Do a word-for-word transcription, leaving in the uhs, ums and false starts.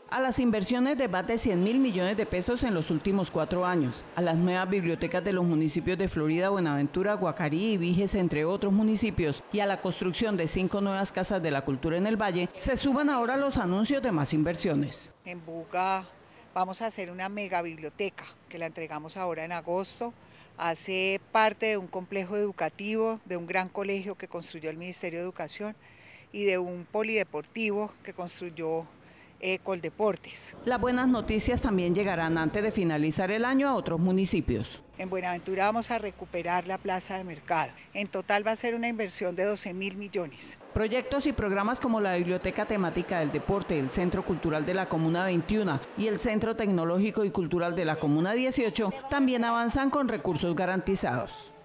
A las inversiones de más de cien mil millones de pesos en los últimos cuatro años, a las nuevas bibliotecas de los municipios de Florida, Buenaventura, Guacarí y Viges, entre otros municipios, y a la construcción de cinco nuevas casas de la cultura en el Valle, se suman ahora los anuncios de más inversiones. En Buga vamos a hacer una mega biblioteca que la entregamos ahora en agosto. Hace parte de un complejo educativo, de un gran colegio que construyó el Ministerio de Educación y de un polideportivo que construyó Eh, Coldeportes. Las buenas noticias también llegarán antes de finalizar el año a otros municipios. En Buenaventura vamos a recuperar la plaza de mercado. En total va a ser una inversión de doce mil millones. Proyectos y programas como la Biblioteca Temática del Deporte, el Centro Cultural de la Comuna veintiuno y el Centro Tecnológico y Cultural de la Comuna dieciocho también avanzan con recursos garantizados.